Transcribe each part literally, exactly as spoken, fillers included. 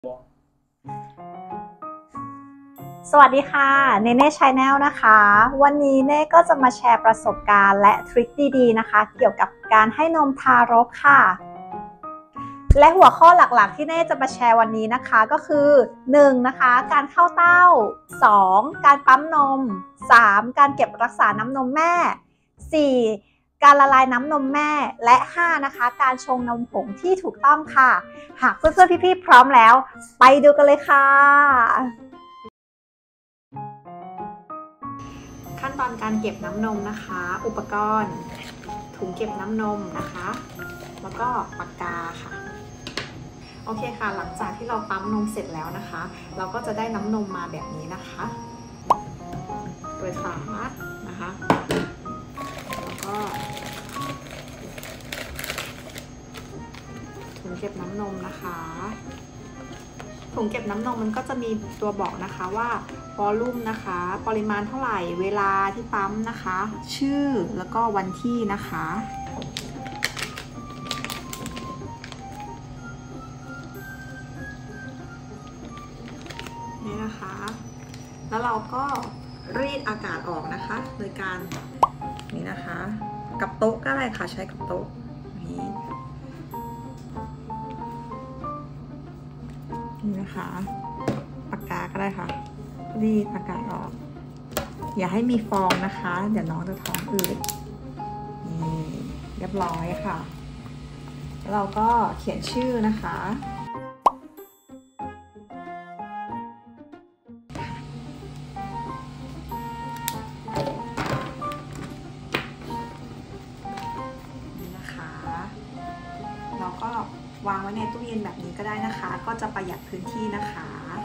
สวัสดีค่ะเนเน่ชาแนลนะคะวันนี้เน่ก็จะมาแชร์ประสบการณ์และทริคดีๆนะคะเกี่ยวกับการให้นมทารกค่ะและหัวข้อหลักๆที่เน่จะมาแชร์วันนี้นะคะก็คือหนึ่งนะคะการเข้าเต้าสองการปั๊มนมสามการเก็บรักษาน้ำนมแม่สี่การละลายน้ำนมแม่และห้านะคะการชงนมผงที่ถูกต้องค่ะหากเพื่อนๆพี่ๆพร้อมแล้วไปดูกันเลยค่ะขั้นตอนการเก็บน้ำนมนะคะอุปกรณ์ถุงเก็บน้ำนมนะคะแล้วก็ปากกาค่ะโอเคค่ะหลังจากที่เราปั๊มนมเสร็จแล้วนะคะเราก็จะได้น้ำนมมาแบบนี้นะคะเปิดฝานะคะแล้วก็ถุงเก็บน้ำนมนะคะถุงเก็บน้ำนมมันก็จะมีตัวบอกนะคะว่าวอลลุ่มนะคะปริมาณเท่าไหร่เวลาที่ปั๊มนะคะชื่อแล้วก็วันที่นะคะนี่นะคะแล้วเราก็รีดอากาศออกนะคะโดยการนี่นะคะกับโต๊ะก็ได้ค่ะใช้กับโต๊ะนี้นี่นะคะปากกาก็ได้ค่ะรีดอากาศออกอย่าให้มีฟองนะคะเดี๋ยวน้องจะท้องอืดนี่เรียบร้อยค่ะแล้วเราก็เขียนชื่อนะคะนี่นะคะเราก็วางไว้ในตู้เย็นแบบนี้ก็ได้นะคะก็จะประหยัดพื้นที่นะคะ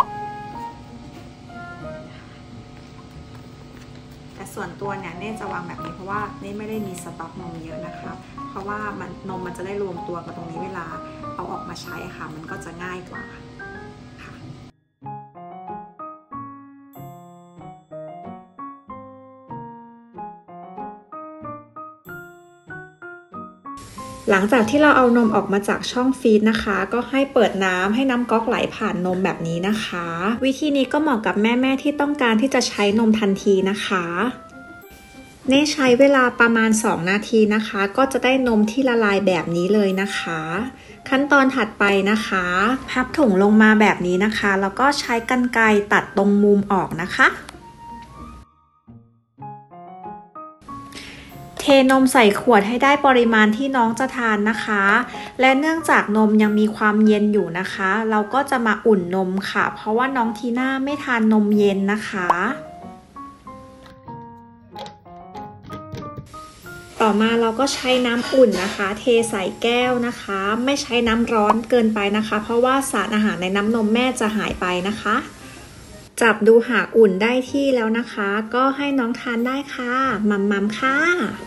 แต่ส่วนตัวเนี่ยเน่จะวางแบบนี้เพราะว่าเน่ไม่ได้มีสต็อกนมเยอะนะคะเพราะว่ามันนมมันจะได้รวมตัวกับตรงนี้เวลาเอาออกมาใช้ค่ะมันก็จะง่ายกว่าค่ะหลังจากที่เราเอานมออกมาจากช่องฟีดนะคะก็ให้เปิดน้ำให้น้ำก๊อกไหลผ่านนมแบบนี้นะคะวิธีนี้ก็เหมาะกับแม่ๆที่ต้องการที่จะใช้นมทันทีนะคะเน่ใช้เวลาประมาณสองนาทีนะคะก็จะได้นมที่ละลายแบบนี้เลยนะคะขั้นตอนถัดไปนะคะพับถุงลงมาแบบนี้นะคะแล้วก็ใช้กรรไกรตัดตรงมุมออกนะคะเทนมใส่ขวดให้ได้ปริมาณที่น้องจะทานนะคะและเนื่องจากนมยังมีความเย็นอยู่นะคะเราก็จะมาอุ่นนมค่ะเพราะว่าน้องทีน่าไม่ทานนมเย็นนะคะต่อมาเราก็ใช้น้ำอุ่นนะคะเทใส่แก้วนะคะไม่ใช้น้ำร้อนเกินไปนะคะเพราะว่าสารอาหารในน้ำนมแม่จะหายไปนะคะจับดูหากอุ่นได้ที่แล้วนะคะก็ให้น้องทานได้ค่ะมัมมัมค่ะ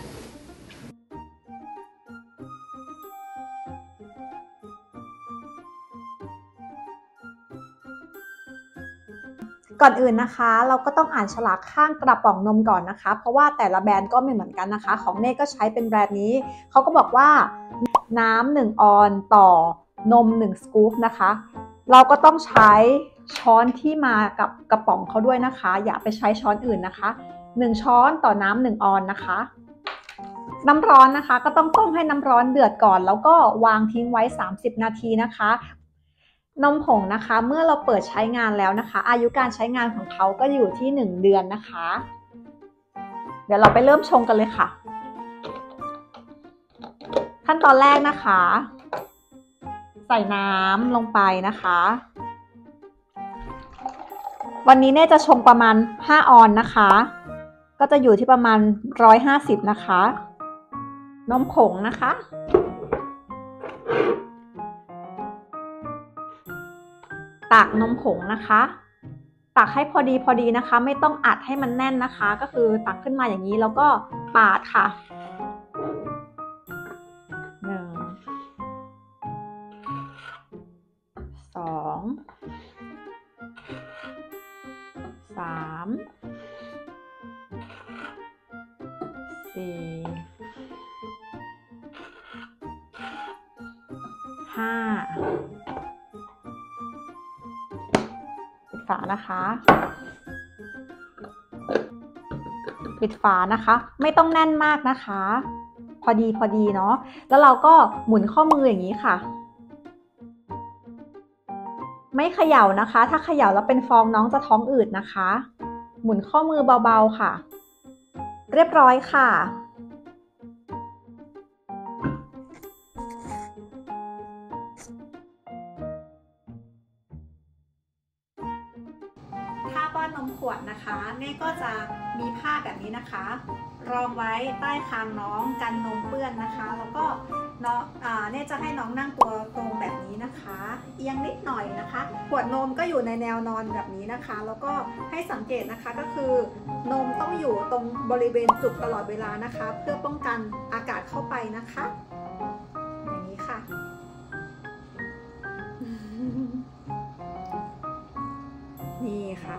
ก่อนอื่นนะคะเราก็ต้องอ่านฉลากข้างกระป๋องนมก่อนนะคะเพราะว่าแต่ละแบรนด์ก็ไม่เหมือนกันนะคะของเน่ก็ใช้เป็นแบรนด์นี้เขาก็บอกว่าน้ำหนึ่งออนต่อนมหนึ่งสกู๊ปนะคะเราก็ต้องใช้ช้อนที่มากับกระป๋องเขาด้วยนะคะอย่าไปใช้ช้อนอื่นนะคะหนึ่งช้อนต่อน้ำหนึ่งออนนะคะน้ำร้อนนะคะก็ต้องต้มให้น้ำร้อนเดือดก่อนแล้วก็วางทิ้งไว้สามสิบนาทีนะคะนมผงนะคะเมื่อเราเปิดใช้งานแล้วนะคะอายุการใช้งานของเขาก็อยู่ที่หนึ่งเดือนนะคะเดี๋ยวเราไปเริ่มชงกันเลยค่ะขั้นตอนแรกนะคะใส่น้ำลงไปนะคะวันนี้เน่จะชงประมาณห้าออนนะคะก็จะอยู่ที่ประมาณหนึ่งร้อยห้าสิบนะคะนมผงนะคะตักนมผงนะคะตักให้พอดีพอดีนะคะไม่ต้องอัดให้มันแน่นนะคะก็คือตักขึ้นมาอย่างนี้แล้วก็ปาดค่ะหนึ่งสองสามสี่ห้าฝานะคะปิดฝานะคะไม่ต้องแน่นมากนะคะพอดีพอดีเนาะแล้วเราก็หมุนข้อมืออย่างนี้ค่ะไม่เขย่านะคะถ้าเขย่าแล้วเป็นฟองน้องจะท้องอืดนะคะหมุนข้อมือเบาๆค่ะเรียบร้อยค่ะถ้าป้อนนมขวดนะคะเน่ก็จะมีผ้าแบบนี้นะคะรองไว้ใต้คางน้องกันนมเปื้อนนะคะแล้วก็น้องอ่าเน่จะให้น้องนั่งตัวตรงแบบนี้นะคะเอียงนิดหน่อยนะคะขวดนมก็อยู่ในแนวนอนแบบนี้นะคะแล้วก็ให้สังเกตนะคะก็คือนมต้องอยู่ตรงบริเวณจุกตลอดเวลานะคะเพื่อป้องกันอากาศเข้าไปนะคะอย่างนี้ค่ะนี่ค่ะ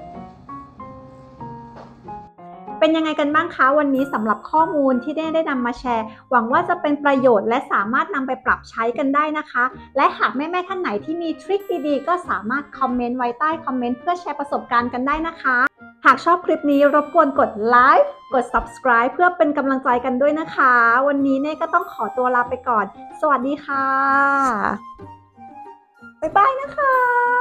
เป็นยังไงกันบ้างคะวันนี้สำหรับข้อมูลที่ได้ได้นำมาแชร์หวังว่าจะเป็นประโยชน์และสามารถนำไปปรับใช้กันได้นะคะและหากแม่ๆท่านไหนที่มีทริคดีๆก็สามารถคอมเมนต์ไว้ใต้คอมเมนต์เพื่อแชร์ประสบการณ์กันได้นะคะหากชอบคลิปนี้รบกวนกดไลค์กด ซับสไครบ์ เพื่อเป็นกำลังใจกันด้วยนะคะวันนี้เน่ก็ต้องขอตัวลาไปก่อนสวัสดีค่ะบ๊ายบายนะคะ